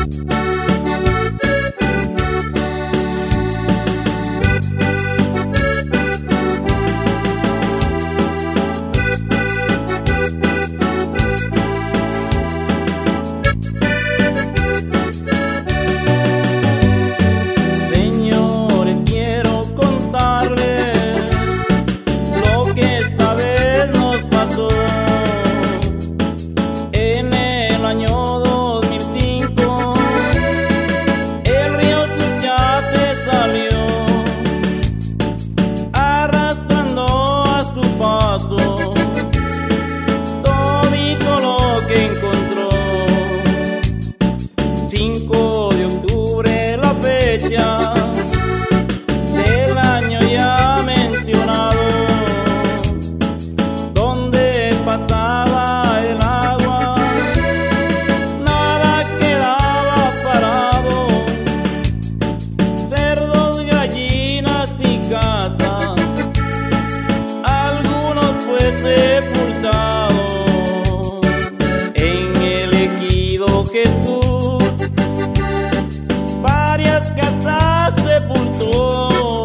Todito lo que encontró. 5 de octubre la fecha del año ya mencionado, donde pasaba el agua, nada quedaba parado, cerdos, gallinas y gatas, algunos fue sepultado. En el ejido Jesús varias casas sepultó,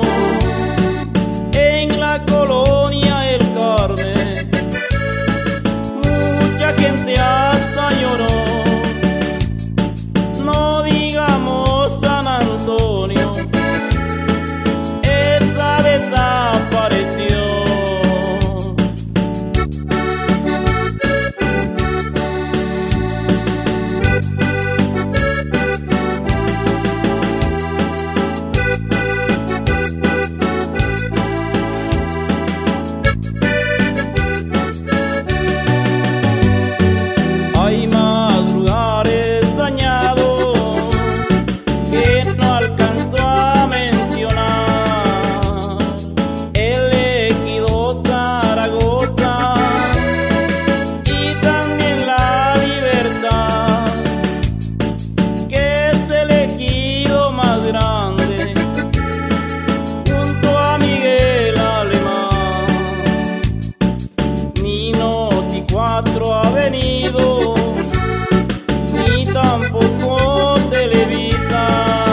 en la colonia El Carmen mucha gente hasta lloró. No digamos San Antonio, esa desapareció. Hay más lugares dañados que no alcanzo a mencionar. El ejido Zaragoza y también La Libertad, que es el ejido más grande junto a Miguel Alemán. Ni Noti4 ha venido, ni tampoco Televisa.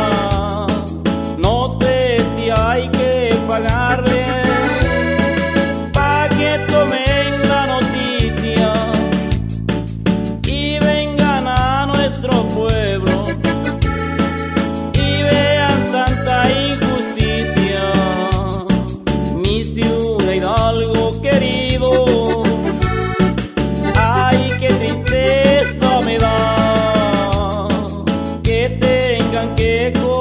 No sé si hay que pagarle pa' que tomen la noticia y vengan a nuestro pueblo y vean tanta injusticia. Mi ciudad Hidalgo querido, ay, qué tristeza me da que tengan que